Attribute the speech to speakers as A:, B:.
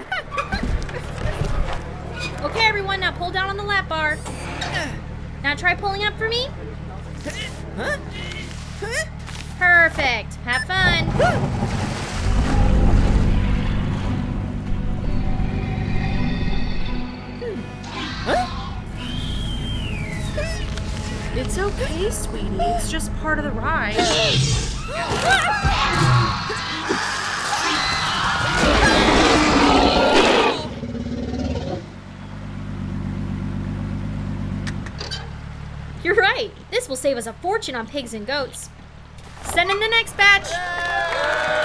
A: Okay, everyone, now pull down on the lap bar. Now try pulling up for me.
B: Huh? Huh?
A: Perfect. Have fun.
B: Huh?
C: It's okay, sweetie. It's just part of the ride.
A: You're right. This will save us a fortune on pigs and goats. Send in the next batch.